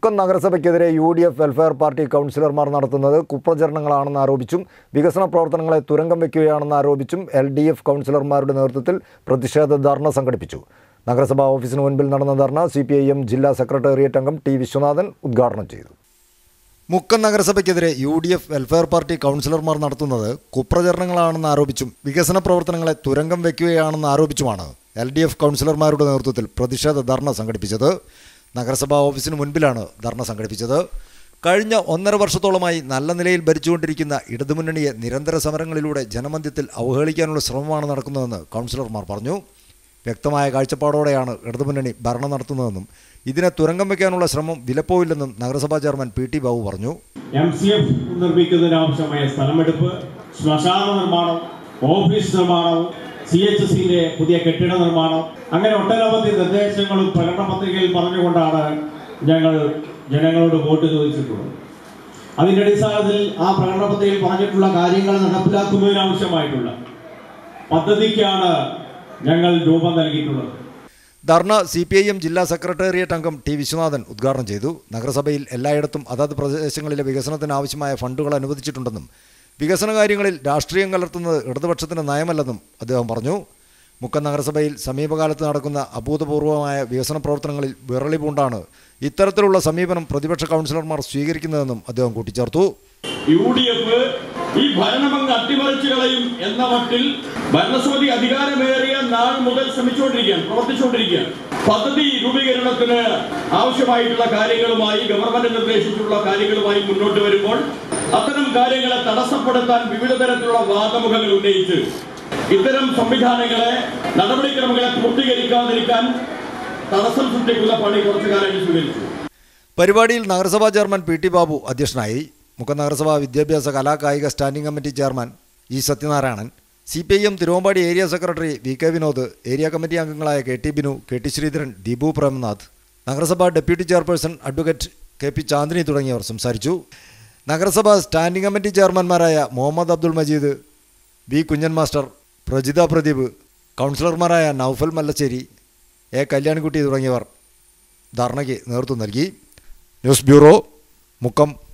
മുക്കം നഗരസഭയ്ക്കെതിരെ UDF welfare party കൗൺസിലർമാർ നടത്തുന്നത് കുപ്രചരണങ്ങളാണെന്ന് ആരോപിച്ചും വികസന പ്രവർത്തനങ്ങളെ തുരങ്കം വയ്ക്കുകയാണെന്ന് ആരോപിച്ചും LDF കൗൺസിലർമാരുടെ നേതൃത്വത്തിൽ പ്രതിഷേധ ധർണ സംഘടിപ്പിച്ചു. നഗരസഭാ ഓഫീസിന് മുൻപിൽ നടന്ന ധർണ CPIM ജില്ലാ സെക്രട്ടേറിയറ്റ് അംഗം T. വിശ്വനാഥൻ ഉദ്ഘാടനം ചെയ്തു. മുക്കം നഗരസഭയ്ക്കെതിരെ UDF വെൽഫെയർ പാർട്ടി കൗൺസിലർമാർ നടത്തുന്നത് കുപ്രചരണങ്ങളാണെന്ന് ആരോപിച്ചും വികസന പ്രവർത്തനങ്ങളെ തുരങ്കം വയ്ക്കുകയാണെന്ന് ആരോപിച്ചുമാണ് LDF കൗൺസിലർമാരുടെ നേതൃത്വത്തിൽ പ്രതിഷേധ ധർണ സംഘടിപ്പിച്ചത്. നഗരസഭാ ഓഫീസിന് മുൻപിലാണ് ധർണ സംഘടിപ്പിച്ചത്. കഴിഞ്ഞ 1.5 വർഷത്തോളമായി നല്ല നിലയിൽ ഭരിച്ചുകൊണ്ടിരിക്കുന്ന ഇടതുമുന്നണിയെ നിരന്തര സമരങ്ങളിലൂടെ ജനമധ്യത്തിൽ അവഹേളിക്കാനുള്ള ശ്രമമാണ് നടക്കുന്നതെന്ന് കൗൺസിലർമാർ പറഞ്ഞു. വ്യക്തമായ കാഴ്ചപ്പാടോടെയാണ് ഇടതുമുന്നണി ഭരണം നടത്തുന്നതെന്നും ഇതിനെ തുരങ്കം വയ്ക്കാനുള്ള ശ്രമം വിലപ്പോവില്ലെന്നും നഗരസഭാ ചെയർമാൻ P. T. ബാബു പറഞ്ഞു. MCF നിർമ്മിക്കുന്നതിനാവശ്യമായ സ്ഥലമെടുപ്പ്, ശ്മശാന നിർമ്മാണം, ഓഫീസ് നിർമ്മാണം, CHSന്റെ പുതിയ കെട്ടിട നിർമ്മാണം, അങ്ങനെ ഒട്ടനവധി നിർദ്ദേശങ്ങളും പ്രകടന പത്രികയിൽ പറഞ്ഞുകൊണ്ടാണ് ഞങ്ങൾ ജനങ്ങളോട് വോട്ട് ചോദിച്ചിട്ടുള്ളത്. അതിൻ്റെ അടിസ്ഥാനത്തിൽ ആ പ്രകടന പത്രികയിൽ പറഞ്ഞിട്ടുള്ള കാര്യങ്ങൾ നടപ്പിലാക്കുന്നതിനാവശ്യമായിട്ടുള്ള പദ്ധതിക്കാണ് ഞങ്ങൾ രൂപം നൽകിയിട്ടുള്ളത്. ധർണ CPIM ജില്ലാ സെക്രട്ടേറിയറ്റ് അംഗം T. വിശ്വനാഥൻ ഉദ്ഘാടനം ചെയ്തു. നഗരസഭയിൽ എല്ലായിടത്തും അതാത് പ്രദേശങ്ങളിലെ വികസനത്തിന് ആവശ്യമായ ഫണ്ടുകൾ അനുവദിച്ചിട്ടുണ്ടെന്നും വികസന കാര്യങ്ങളിൽ രാഷ്ട്രീയം കലർത്തുന്നത് ഇടതുപക്ഷത്തിന് നയമല്ലെന്നും അദ്ദേഹം പറഞ്ഞു. മുക്കം നഗരസഭയിൽ സമീപകാലത്ത് നടക്കുന്ന അഭൂതപൂർവമായ വികസന പ്രവർത്തനങ്ങളിൽ വിറളി പൂണ്ടാണ് ഇത്തരത്തിലുള്ള സമീപനം പ്രതിപക്ഷ കൗൺസിലർമാർ സ്വീകരിക്കുന്നതെന്നും അദ്ദേഹം കൂട്ടിച്ചേർത്തു. UDF ഈ ഭരണമങ്ങ് അട്ടിമറിച്ചു കളയും എന്ന മട്ടിൽ ഭരണസമിതി അധികാരമേറിയ നാൾ മുതൽ പ്രവർത്തിച്ചുകൊണ്ടിരിക്കുകയാണ്. പദ്ധതി രൂപീകരണത്തിന് ആവശ്യമായിട്ടുള്ള കാര്യങ്ങളുമായി ഗവൺമെന്റ് നിർദ്ദേശിച്ചിട്ടുള്ള കാര്യങ്ങളുമായി മുന്നോട്ട് വരുമ്പോൾ അത്തരം കാര്യങ്ങളെ തടസ്സപ്പെടുത്താൻ വിവിധ തരത്തിലുള്ള വാദമുഖങ്ങൾ ഉന്നയിച്ച് ഇത്തരം സംവിധാനങ്ങളെ നടപടിക്രമങ്ങളെ പൂർത്തീകരിക്കാതിരിക്കാൻ തടസ്സം സൃഷ്ടിക്കുന്ന പണി കുറച്ചു കാലം സ്വീകരിച്ചു. പരിപാടിയിൽ നഗരസഭാ ചെയർമാൻ P. T. ബാബു അധ്യക്ഷനായി. മുക്കം നഗരസഭാ വിദ്യാഭ്യാസ കലാകായിക standing committee chairman E. Sathyanarayanan, CPIM Thiruvambady area secretary V. K. Vinod, area committee അംഗങ്ങളായ K. T. Binu, K. T. Sreedharan, Deepu Premnath, നഗരസഭാ deputy chairperson advocate K. P. Chandini തുടങ്ങിയവർ സംസാരിച്ചു. നഗരസഭാ സ്റ്റാൻഡിംഗ് കമ്മിറ്റി ചെയർമാൻമാരായ മുഹമ്മദ് അബ്ദുൾ മജീദ്, V. കുഞ്ഞൻ മാസ്റ്റർ, പ്രജിത പ്രദീപ്, കൗൺസിലർമാരായ നൌഫൽ മല്ലശ്ശേരി, A. കല്യാൺകുട്ടി തുടങ്ങിയവർ ധർണയ്ക്ക് നേതൃത്വം നൽകി. News bureau, Mukkam.